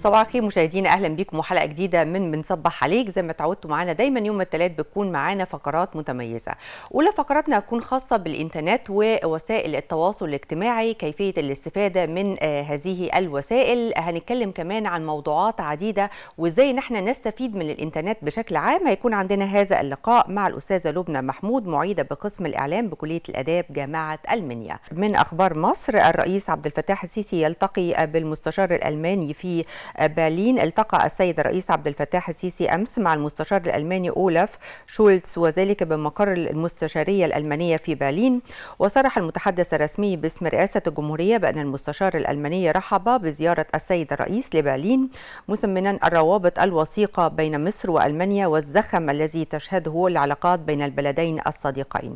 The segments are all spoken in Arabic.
صباح الخير مشاهدينا، اهلا بيكم وحلقه جديده من بنصبح عليك. زي ما اتعودتوا معانا دايما يوم الثلاث بتكون معانا فقرات متميزه. اولى فقراتنا هتكون خاصه بالانترنت ووسائل التواصل الاجتماعي، كيفيه الاستفاده من هذه الوسائل. هنتكلم كمان عن موضوعات عديده وازاي نحن نستفيد من الانترنت بشكل عام. هيكون عندنا هذا اللقاء مع الاستاذه لبنى محمود، معيده بقسم الاعلام بكليه الاداب جامعه المنيا. من اخبار مصر، الرئيس عبد الفتاح السيسي يلتقي بالمستشار الالماني في برلين. التقى السيد الرئيس عبد الفتاح السيسي أمس مع المستشار الألماني أولاف شولتز، وذلك بمقر المستشارية الألمانية في برلين. وصرح المتحدث الرسمي باسم رئاسة الجمهورية بأن المستشار الألماني رحب بزيارة السيد الرئيس لبرلين، مسمنا الروابط الوثيقة بين مصر وألمانيا والزخم الذي تشهده العلاقات بين البلدين الصديقين.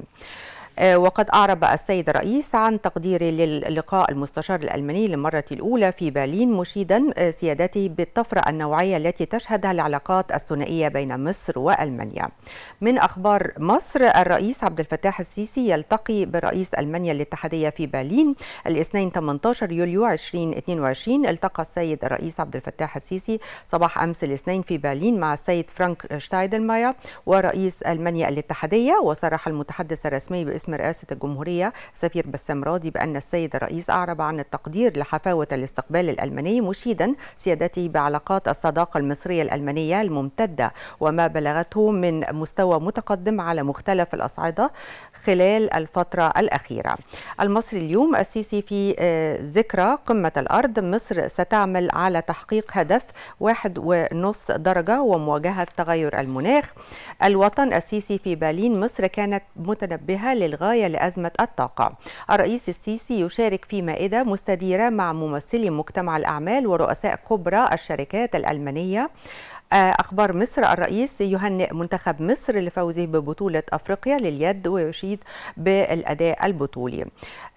وقد أعرب السيد الرئيس عن تقديره للقاء المستشار الألماني للمرة الأولى في برلين، مشيدا سيادته بالطفرة النوعية التي تشهدها العلاقات الثنائية بين مصر وألمانيا. من أخبار مصر، الرئيس عبد الفتاح السيسي يلتقي برئيس ألمانيا الاتحادية في برلين الاثنين 18 يوليو 2022. التقى السيد الرئيس عبد الفتاح السيسي صباح أمس الاثنين في برلين مع السيد فرانك شتايدلماير ورئيس ألمانيا الاتحادية. وصرح المتحدث الرسمي باسم رئاسة الجمهورية سفير بسام راضي بأن السيد الرئيس أعرب عن التقدير لحفاوة الاستقبال الألماني، مشيدا سيادته بعلاقات الصداقة المصرية الألمانية الممتدة وما بلغته من مستوى متقدم على مختلف الأصعدة خلال الفترة الأخيرة. المصري اليوم، السيسي في ذكرى قمة الأرض، مصر ستعمل على تحقيق هدف 1.5 درجة ومواجهة تغير المناخ. الوطن، السيسي في برلين، مصر كانت متنبهة للغاية لأزمة الطاقة. الرئيس السيسي يشارك في مائدة مستديرة مع ممثلي مجتمع الأعمال ورؤساء كبرى الشركات الألمانية. أخبار مصر، الرئيس يهنئ منتخب مصر لفوزه ببطولة أفريقيا لليد ويشيد بالأداء البطولي.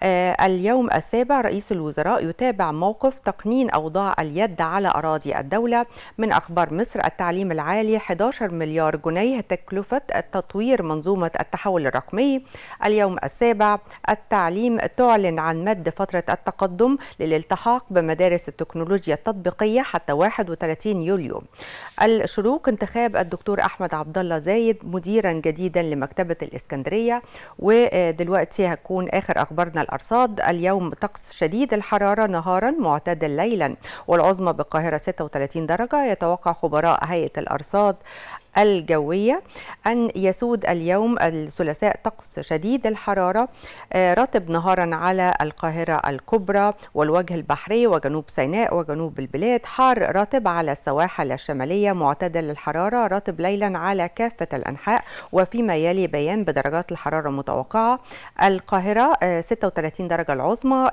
اليوم السابع، رئيس الوزراء يتابع موقف تقنين أوضاع اليد على أراضي الدولة. من أخبار مصر، التعليم العالي 11 مليار جنيه تكلفة تطوير منظومة التحول الرقمي. اليوم السابع، التعليم تعلن عن مد فترة التقدم للالتحاق بمدارس التكنولوجيا التطبيقية حتى 31 يوليو. الشروق، انتخاب الدكتور أحمد عبد الله زايد مديرا جديدا لمكتبة الإسكندرية. ودلوقتي هتكون آخر أخبارنا الأرصاد. اليوم طقس شديد الحرارة نهارا معتدل ليلا، والعظمى بالقاهرة 36 درجة. يتوقع خبراء هيئة الأرصاد الجوية أن يسود اليوم الثلاثاء طقس شديد الحرارة رطب نهارا على القاهرة الكبرى والوجه البحري وجنوب سيناء وجنوب البلاد، حار رطب على السواحل الشمالية، معتدل الحرارة رطب ليلا على كافة الأنحاء. وفيما يلي بيان بدرجات الحرارة المتوقعة: القاهرة 36 درجة العظمى،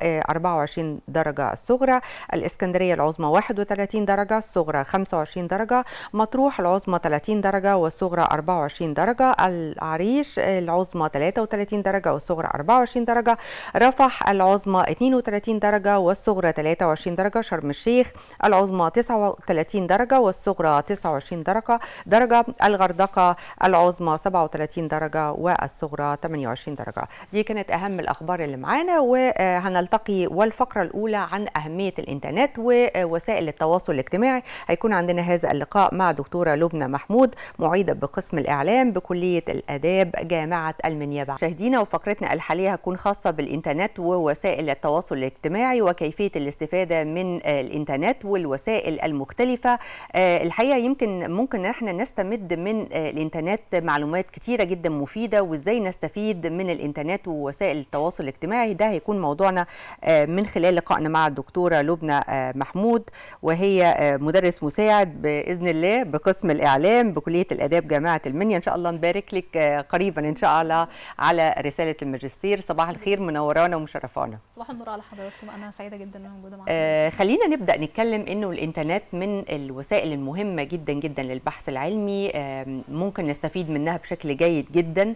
24 درجة الصغرى. الإسكندرية العظمى 31 درجة، الصغرى 25 درجة. مطروح العظمى 30 درجة والصغرى 24 درجة. العريش العظمى 33 درجة والصغرى 24 درجة. رفح العظمى 32 درجة والصغرى 23 درجة. شرم الشيخ العظمى 39 درجة والصغرى 29 درجة. الغردقة العظمى 37 درجة والصغرى 28 درجة. دي كانت أهم الأخبار اللي معانا، وهنلتقي والفقرة الأولى عن أهمية الإنترنت ووسائل التواصل الاجتماعي. هيكون عندنا هذا اللقاء مع دكتورة لبنى محمود، معيدة بقسم الإعلام بكلية الآداب جامعة المنيا. مشاهدينا، وفقرتنا الحالية هتكون خاصة بالإنترنت ووسائل التواصل الاجتماعي وكيفية الاستفادة من الإنترنت والوسائل المختلفة. الحقيقة ممكن احنا نستمد من الإنترنت معلومات كتيرة جدا مفيدة، وإزاي نستفيد من الإنترنت ووسائل التواصل الاجتماعي. ده هيكون موضوعنا من خلال لقائنا مع الدكتورة لبنى محمود، وهي مدرس مساعد بإذن الله بقسم الإعلام بكلية الآداب جامعة المنيا. إن شاء الله نبارك لك قريبا إن شاء الله على رسالة الماجستير. صباح الخير، منورانا ومشرفانا. صباح النور على حضراتكم، أنا سعيدة جدا إني موجودة معاكم. خلينا نبدأ نتكلم إنه الإنترنت من الوسائل المهمة جدا جدا للبحث العلمي، ممكن نستفيد منها بشكل جيد جدا.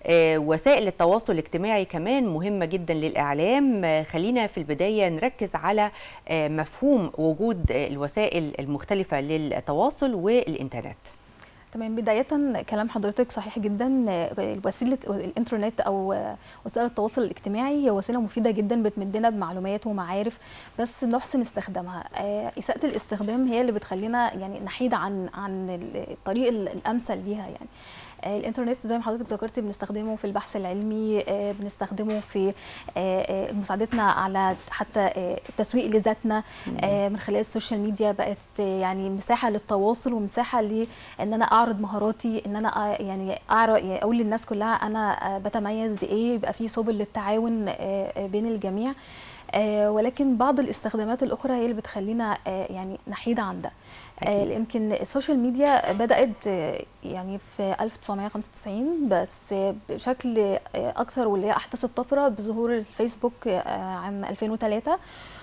وسائل التواصل الاجتماعي كمان مهمة جدا للإعلام. خلينا في البداية نركز على مفهوم وجود الوسائل المختلفة للتواصل والإنترنت. تمام. بداية كلام حضرتك صحيح جدا. وسيلة الإنترنت أو وسائل التواصل الاجتماعي هي وسيلة مفيدة جدا بتمدنا بمعلومات ومعارف، بس نحسن استخدامها. إساءة الاستخدام هي اللي بتخلينا يعني نحيد عن الطريق الأمثل ليها. يعني الانترنت زي ما حضرتك ذكرتي بنستخدمه في البحث العلمي، بنستخدمه في مساعدتنا على حتى التسويق لذاتنا من خلال السوشيال ميديا. بقت يعني مساحه للتواصل ومساحه لان انا اعرض مهاراتي، ان انا يعني اقول للناس كلها انا بتميز بايه، يبقى في سبل للتعاون بين الجميع. ولكن بعض الاستخدامات الاخرى هي اللي بتخلينا يعني نحيد عن ده. يمكن السوشيال ميديا بدأت يعني في 1995 بس بشكل أكثر، واللي هي أحدثت طفرة بظهور الفيسبوك عام 2003.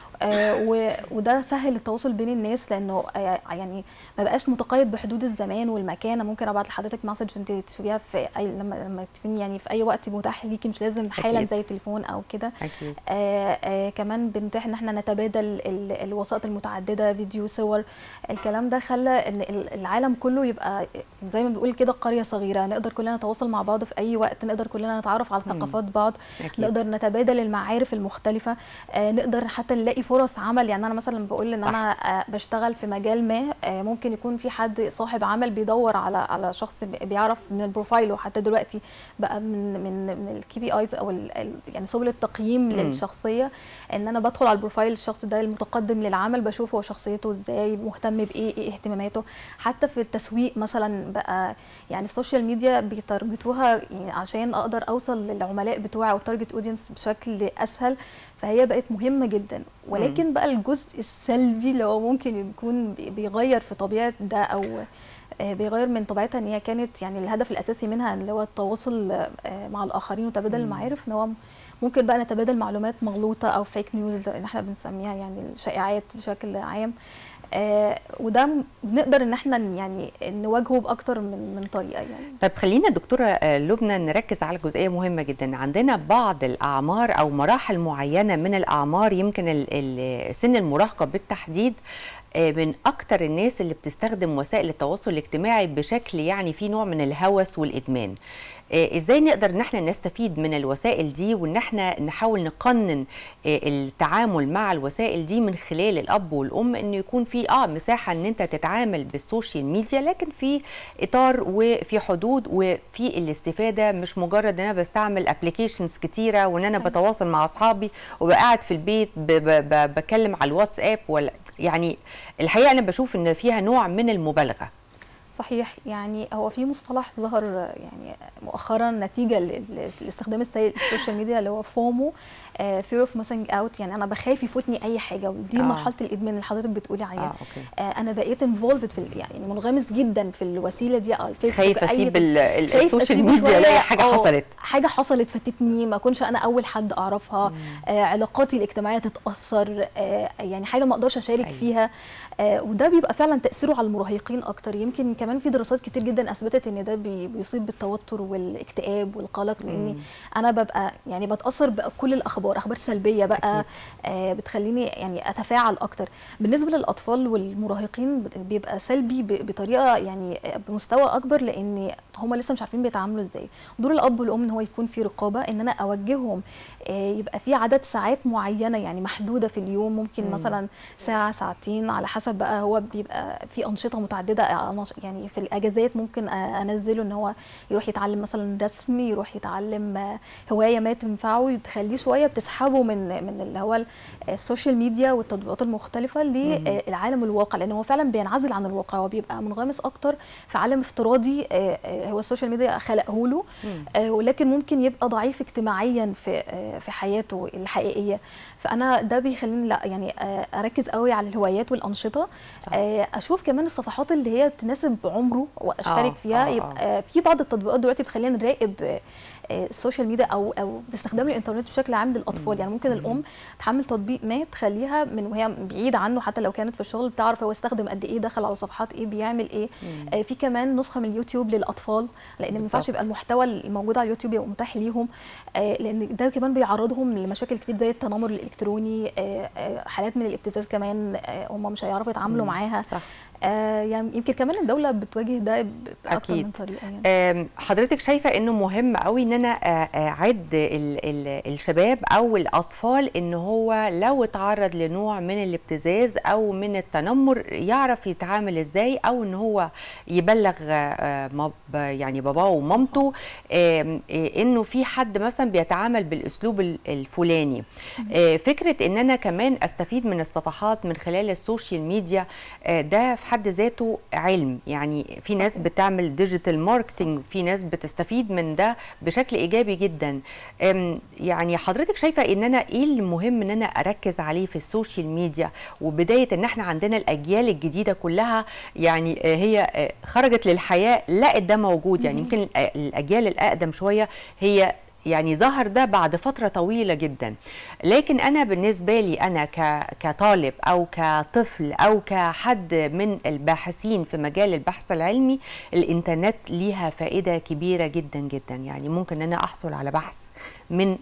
وده سهل التواصل بين الناس، لانه يعني ما بقاش متقيد بحدود الزمان والمكان. ممكن ابعت لحضرتك مسج انت تشوفيها في اي لما تكوني يعني في اي وقت متاح ليكي، مش لازم حالا زي التليفون او كده. كمان بنتيح ان احنا نتبادل الوسائط المتعدده، فيديو، صور. الكلام ده خلى ان العالم كله يبقى زي ما بنقول كده قريه صغيره، نقدر كلنا نتواصل مع بعض في اي وقت، نقدر كلنا نتعرف على ثقافات بعض، نقدر نتبادل المعارف المختلفه، نقدر حتى نلاقي فرص عمل. يعني انا مثلا بقول ان انا بشتغل في مجال ما، ممكن يكون في حد صاحب عمل بيدور على شخص بيعرف من البروفايل، وحتى دلوقتي بقى من الكي بي ايز او يعني سبل التقييم للشخصيه، ان انا بدخل على البروفايل الشخص ده المتقدم للعمل، بشوف هو شخصيته ازاي، مهتم بايه، ايه اهتماماته. حتى في التسويق مثلا بقى يعني السوشيال ميديا بيتارجتوها يعني عشان اقدر اوصل للعملاء بتوعي او التارجت اودينس بشكل اسهل. فهي بقت مهمه جدا. ولكن بقى الجزء السلبي اللي هو ممكن يكون بيغير في طبيعه ده، او بيغير من طبيعتها، ان هي كانت يعني الهدف الاساسي منها اللي هو التواصل مع الاخرين وتبادل المعارف، ان هو ممكن بقى نتبادل معلومات مغلوطه او فيك نيوز اللي احنا بنسميها، يعني الشائعات بشكل عام. وده بنقدر ان احنا يعني نواجهه باكتر من طريقه. يعني طيب خلينا دكتوره لبنى نركز على جزئيه مهمه جدا. عندنا بعض الاعمار او مراحل معينه من الاعمار، يمكن سن المراهقه بالتحديد من اكتر الناس اللي بتستخدم وسائل التواصل الاجتماعي بشكل يعني في نوع من الهوس والادمان. ازاي نقدر ان احنا نستفيد من الوسائل دي، وان احنا نحاول نقنن التعامل مع الوسائل دي من خلال الاب والام، انه يكون في مساحه ان انت تتعامل بالسوشيال ميديا، لكن في اطار وفي حدود وفي الاستفاده، مش مجرد ان انا بستعمل ابلكيشنز كتيره وان انا بتواصل مع اصحابي وبقعد في البيت بكلم على الواتساب. ولا يعني الحقيقه انا بشوف ان فيها نوع من المبالغه. صحيح. يعني هو في مصطلح ظهر يعني مؤخرا نتيجه لاستخدام السيء للسوشيال ميديا اللي هو فومو، fear of missing out. يعني انا بخاف يفوتني اي حاجه، ودي مرحله الادمان اللي حضرتك بتقولي عليها. انا بقيت انفولفد في يعني منغمس جدا في الوسيله دي، الفيسبوك، خايف اسيب السوشيال ميديا الاقي حاجه حصلت فاتتني، ما اكونش انا اول حد اعرفها، علاقاتي الاجتماعيه تتاثر، يعني حاجه ما اقدرش اشارك فيها. وده بيبقى فعلا تاثيره على المراهقين اكتر. يمكن كمان في دراسات كتير جدا اثبتت ان ده بيصيب بالتوتر والاكتئاب والقلق، لاني انا ببقى يعني بتاثر بكل الاخبار، اخبار سلبيه بقى بتخليني يعني اتفاعل اكتر. بالنسبه للاطفال والمراهقين بيبقى سلبي بطريقه يعني بمستوى اكبر، لان هم لسه مش عارفين بيتعاملوا ازاي. دور الاب والام ان هو يكون في رقابه، ان انا اوجههم، يبقى في عدد ساعات معينه يعني محدوده في اليوم، ممكن مثلا ساعه ساعتين على حسب بقى. هو بيبقى في انشطه متعدده، يعني في الاجازات ممكن انزله ان هو يروح يتعلم مثلا رسم، يروح يتعلم هوايه ما تنفعه، تخليه شويه بتسحبه من اللي هو السوشيال ميديا والتطبيقات المختلفه للعالم الواقع، لان هو فعلا بينعزل عن الواقع وبيبقى منغمس اكتر في عالم افتراضي هو السوشيال ميديا خلقه له، ولكن ممكن يبقى ضعيف اجتماعيا في حياته الحقيقيه. فانا ده بيخليني لا يعني اركز قوي على الهوايات والانشطه، اشوف كمان الصفحات اللي هي تناسب عمره واشترك فيها. يبقى في بعض التطبيقات دلوقتي بتخلينا نراقب السوشيال ميديا او استخدام الانترنت بشكل عام للاطفال. يعني ممكن الام تحمل تطبيق ما تخليها من وهي بعيده عنه، حتى لو كانت في الشغل بتعرف هو استخدم قد ايه، دخل على صفحات ايه، بيعمل ايه. في كمان نسخه من اليوتيوب للاطفال، لان ما ينفعش يبقى المحتوى الموجود على اليوتيوب يبقى متاح ليهم، لان ده كمان بيعرضهم لمشاكل كتير زي التنمر الالكتروني، حالات من الابتزاز كمان هم مش هيعرفوا يتعاملوا معاها. يعني يمكن كمان الدوله بتواجه ده باكثر من طريقه يعني. حضرتك شايفه انه مهم قوي ان انا اعد الشباب او الاطفال ان هو لو اتعرض لنوع من الابتزاز او من التنمر يعرف يتعامل ازاي، او ان هو يبلغ يعني باباه ومامته انه في حد مثلا بيتعامل بالاسلوب الفلاني. فكره ان انا كمان استفيد من الصفحات من خلال السوشيال ميديا، ده في حد ذاته علم. يعني في ناس بتعمل ديجيتال ماركتينج، في ناس بتستفيد من ده بشكل ايجابي جدا. يعني حضرتك شايفه ان انا ايه المهم ان انا اركز عليه في السوشيال ميديا، وبدايه ان احنا عندنا الاجيال الجديده كلها يعني هي خرجت للحياه لقت ده موجود. يعني يمكن الاجيال الاقدم شويه هي يعني ظهر ده بعد فترة طويلة جدا، لكن أنا بالنسبة لي أنا كطالب أو كطفل أو كحد من الباحثين في مجال البحث العلمي، الإنترنت ليها فائدة كبيرة جدا جدا. يعني ممكن أنا أحصل على بحث من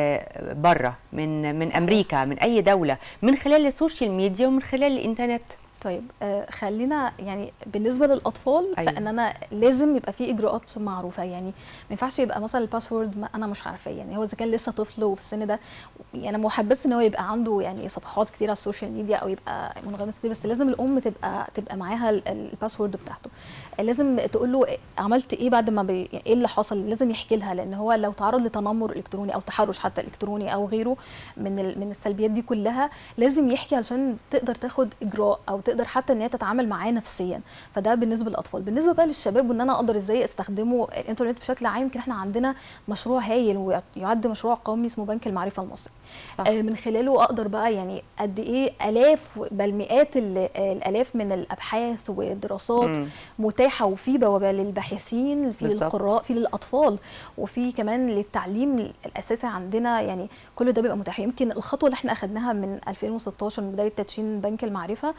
بره، من أمريكا، من أي دولة، من خلال السوشيال ميديا ومن خلال الإنترنت. طيب خلينا يعني بالنسبه للاطفال، أيوة. فان انا لازم يبقى في اجراءات معروفه. يعني ما ينفعش يبقى مثلا الباسورد انا مش عارفاه. يعني هو اذا كان لسه طفل وفي السن ده، يعني انا محبس ان هو يبقى عنده يعني صفحات كتير على السوشيال ميديا او يبقى منغمس كتير، بس لازم الام تبقى معاها الباسورد بتاعته. لازم تقول له عملت ايه بعد ما ايه اللي حصل، لازم يحكي لها، لان هو لو تعرض لتنمر الكتروني او تحرش حتى الكتروني او غيره من السلبيات دي كلها، لازم يحكي علشان تقدر تاخد اجراء او تقدر حتى ان هي تتعامل معاه نفسيا. فده بالنسبه للاطفال. بالنسبه بقى للشباب وان انا اقدر ازاي استخدمه الانترنت بشكل عام، يمكن احنا عندنا مشروع هايل ويعد مشروع قومي اسمه بنك المعرفه المصري. صح. من خلاله اقدر بقى يعني قد ايه الاف بل مئات الالاف من الابحاث والدراسات متاحه، وفي بوابه للباحثين، في للقراء، في للاطفال، وفي كمان للتعليم الاساسي عندنا. يعني كل ده بيبقى متاح. يمكن الخطوه اللي احنا اخذناها من 2016 من بدايه تدشين بنك المعرفه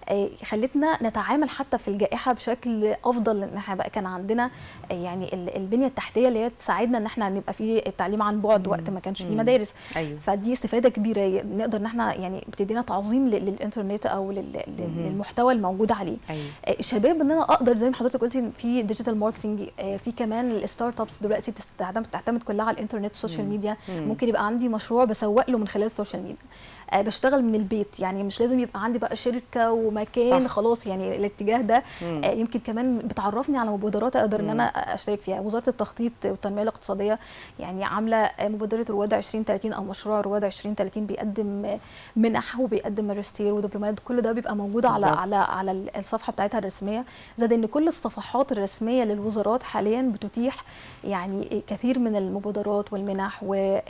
خلتنا نتعامل حتى في الجائحه بشكل افضل، لان احنا بقى كان عندنا يعني البنيه التحتيه اللي هي تساعدنا ان احنا نبقى في التعليم عن بعد وقت ما كانش في مدارس. أيوه. فدي استفاده كبيره، نقدر ان احنا يعني بتدينا تعظيم للانترنت او للمحتوى الموجود عليه. أيوه. الشباب ان انا اقدر زي ما حضرتك قلتي في ديجيتال ماركتنج، في كمان الستارت ابس دلوقتي بتعتمد كلها على الانترنت والسوشيال ميديا. ممكن يبقى عندي مشروع بسوق له من خلال السوشيال ميديا، بشتغل من البيت. يعني مش لازم يبقى عندي بقى شركه ومكان. صح. خلاص يعني الاتجاه ده يمكن كمان بتعرفني على مبادرات اقدر ان انا اشترك فيها. وزاره التخطيط والتنميه الاقتصاديه يعني عامله مبادره رواد 2030 او مشروع رواد 2030 بيقدم منح وبيقدم ماجستير ودبلومات. كل ده بيبقى موجود على الصفحه بتاعتها الرسميه. زائد ان كل الصفحات الرسميه للوزارات حاليا بتتيح يعني كثير من المبادرات والمنح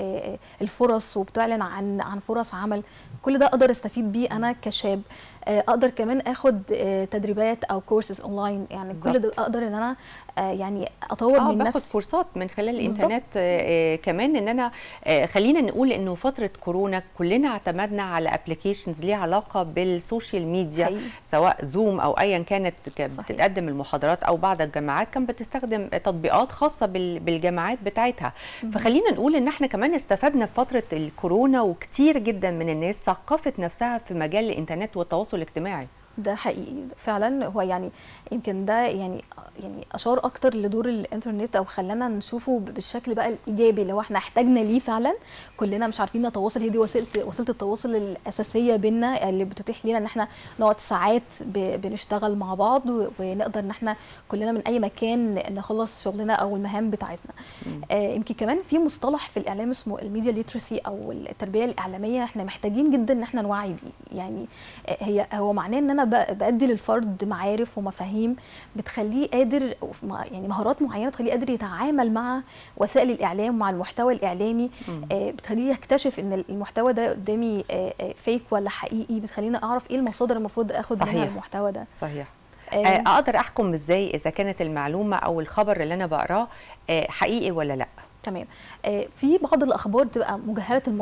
والفرص، وبتعلن عن فرص عمل. كل ده اقدر استفيد بيه انا كشاب. اقدر كمان اخد تدريبات او كورسز اونلاين. يعني بالزبط. كل ده اقدر ان انا يعني اطور من نفسي، باخد كورسات من خلال الانترنت. كمان ان انا خلينا نقول انه فتره كورونا كلنا اعتمدنا على ابلكيشنز ليها علاقه بالسوشيال ميديا. حقيقي. سواء زوم او ايا كانت بتتقدم المحاضرات، او بعض الجامعات كانت بتستخدم تطبيقات خاصه بالجامعات بتاعتها. فخلينا نقول ان احنا كمان استفدنا في فتره الكورونا، وكتير جدا من الناس ثقفت نفسها في مجال الانترنت والتواصل الاجتماعي. ده حقيقي فعلا. هو يعني يمكن ده يعني اشار اكتر لدور الانترنت، او خلانا نشوفه بالشكل بقى الايجابي اللي هو احنا احتاجنا ليه فعلا. كلنا مش عارفين نتواصل، هي دي وسيله التواصل الاساسيه بينا اللي بتتيح لنا ان احنا نقعد ساعات بنشتغل مع بعض، ونقدر ان احنا كلنا من اي مكان نخلص شغلنا او المهام بتاعتنا. يمكن كمان في مصطلح في الاعلام اسمه الميديا ليترسي او التربيه الاعلاميه. احنا محتاجين جدا ان احنا نوعي بيه. يعني هو معناه ان انا بأدي للفرد معارف ومفاهيم بتخليه قادر، يعني مهارات معينه تخليه قادر يتعامل مع وسائل الاعلام ومع المحتوى الاعلامي. بتخليه يكتشف ان المحتوى ده قدامي فيك ولا حقيقي. بتخليني اعرف ايه المصادر المفروض اخد منها المحتوى ده. صحيح. اقدر احكم ازاي اذا كانت المعلومه او الخبر اللي انا بقراه حقيقي ولا لا؟ تمام. في بعض الاخبار بتبقى مجهله المصدر.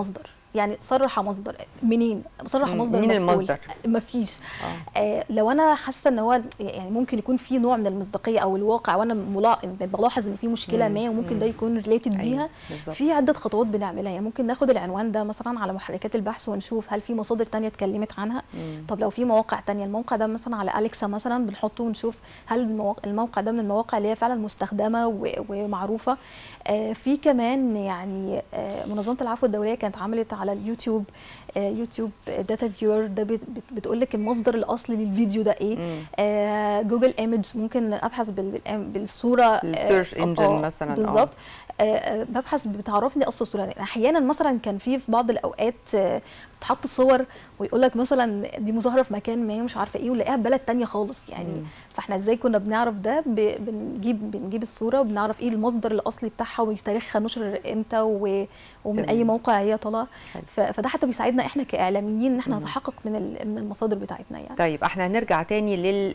يعني صرح مصدر منين، صرح مصدر مين مسؤول، المصدر؟ مفيش. لو انا حاسه ان هو يعني ممكن يكون في نوع من المصداقيه او الواقع، وانا بلاحظ ان في مشكله ما وممكن ده يكون ريليتد بيها، في عده خطوات بنعملها. يعني ممكن ناخد العنوان ده مثلا على محركات البحث ونشوف هل في مصادر تانية اتكلمت عنها. طب لو في مواقع تانية، الموقع ده مثلا على أليكسا مثلا بنحطه ونشوف هل الموقع ده من المواقع اللي هي فعلا مستخدمه ومعروفه. في كمان يعني منظمه العفو الدوليه كانت عملت على اليوتيوب يوتيوب داتا فيور، ده بتقول لك المصدر الاصلي للفيديو ده ايه. جوجل ايمج ممكن ابحث بالصوره، السيرش انجن مثلا. بالظبط. ببحث بتعرفني اصل الصوره دي. احيانا مثلا كان في بعض الاوقات بتحط صور ويقول لك مثلا دي مظاهره في مكان ما مش عارفه ايه، ونلاقيها في بلد تانية خالص يعني. فاحنا ازاي كنا بنعرف ده؟ بنجيب الصوره وبنعرف ايه المصدر الاصلي بتاعها وتاريخها نشر امتى ومن اي موقع هي طالعه. فده حتى بيساعدنا احنا كاعلاميين ان احنا نتحقق من المصادر بتاعتنا يعني. طيب احنا هنرجع تاني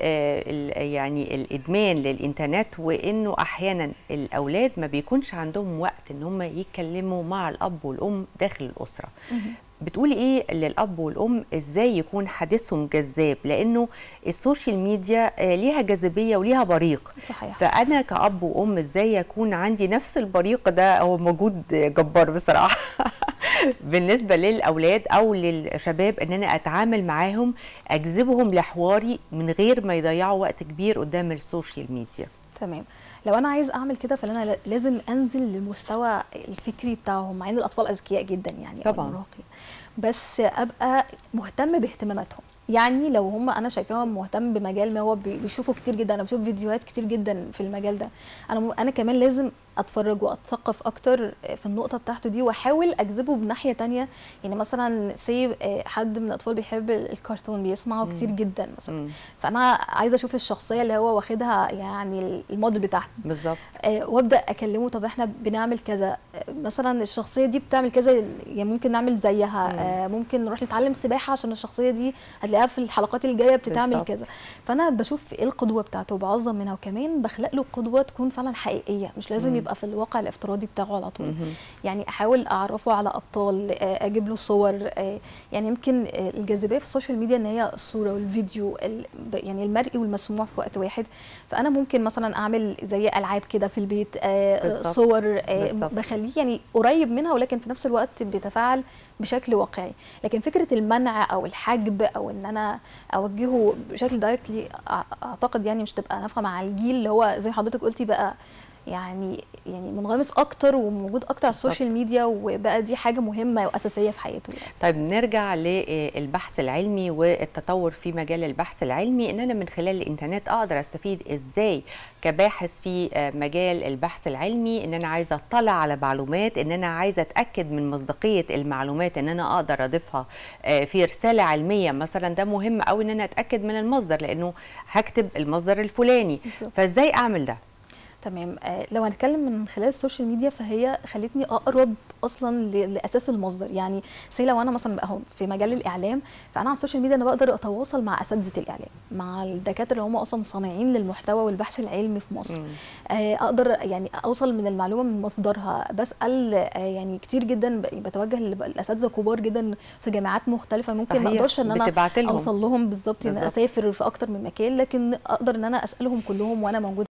يعني الادمان للانترنت، وانه احيانا الاولاد ما بيكونش عندهم وقت ان هم يتكلموا مع الاب والام داخل الاسره. بتقولي ايه للاب والام ازاي يكون حديثهم جذاب؟ لانه السوشيال ميديا ليها جاذبيه وليها بريق. صحيح. فانا كاب وام ازاي يكون عندي نفس البريق ده؟ هو موجود جبار بصراحه بالنسبه للاولاد او للشباب، ان انا اتعامل معاهم اجذبهم لحواري من غير ما يضيعوا وقت كبير قدام السوشيال ميديا. تمام. لو انا عايز اعمل كده فانا لازم انزل للمستوى الفكري بتاعهم، مع ان الاطفال اذكياء جدا يعني طبعا، بس ابقى مهتم باهتماماتهم. يعني لو هم انا شايفاهم مهتم بمجال ما، هو بيشوفوا كتير جدا، انا بشوف فيديوهات كتير جدا في المجال ده، انا كمان لازم اتفرج واتثقف اكتر في النقطه بتاعته دي، واحاول اجذبه بناحيه تانية. يعني مثلا حد من الاطفال بيحب الكرتون، بيسمعه كتير جدا مثلا، فانا عايزه اشوف الشخصيه اللي هو واخدها يعني الموديل بتاعته بالظبط، وابدا اكلمه. طب احنا بنعمل كذا، مثلا الشخصيه دي بتعمل كذا، يعني ممكن نعمل زيها. ممكن نروح نتعلم سباحه عشان الشخصيه دي هتلاقيها في الحلقات الجايه بتتعمل كذا. فانا بشوف ايه القدوه بتاعته وبعظم منها، وكمان بخلق له قدوه تكون فعلا حقيقيه، مش لازم يبقى في الواقع الافتراضي بتاعه على طول. يعني احاول اعرفه على ابطال، اجيب له صور. يعني يمكن الجاذبيه في السوشيال ميديا ان هي الصوره والفيديو، يعني المرئي والمسموع في وقت واحد. فانا ممكن مثلا اعمل زي العاب كده في البيت، صور بخليه يعني قريب منها، ولكن في نفس الوقت بيتفاعل بشكل واقعي. لكن فكره المنع او الحجب او ان انا اوجهه بشكل دايركتلي، اعتقد يعني مش تبقى نافعه مع الجيل اللي هو زي ما حضرتك قلتي بقى يعني منغمس اكتر وموجود اكتر على السوشيال ميديا، وبقى دي حاجه مهمه واساسيه في حياته يعني. طيب نرجع للبحث العلمي والتطور في مجال البحث العلمي، ان انا من خلال الانترنت اقدر استفيد ازاي كباحث في مجال البحث العلمي، ان انا عايزه اطلع على معلومات، ان انا عايزه اتاكد من مصداقيه المعلومات، ان انا اقدر اضيفها في رساله علميه مثلا. ده مهم قوي ان انا اتاكد من المصدر، لانه هكتب المصدر الفلاني. فازاي اعمل ده؟ تمام. لو هنتكلم من خلال السوشيال ميديا، فهي خلتني اقرب اصلا لاساس المصدر. يعني لو انا مثلا اهو في مجال الاعلام، فانا على السوشيال ميديا انا بقدر اتواصل مع اساتذه الاعلام، مع الدكاتره اللي هم اصلا صانعين للمحتوى والبحث العلمي في مصر. اقدر يعني اوصل من المعلومه من مصدرها، بسال يعني كتير جدا، بتوجه لاساتذه كبار جدا في جامعات مختلفه، ممكن ما اقدرش ان انا اوصل لهم بالظبط، ان اسافر في اكتر من مكان، لكن اقدر ان انا اسالهم كلهم وانا موجوده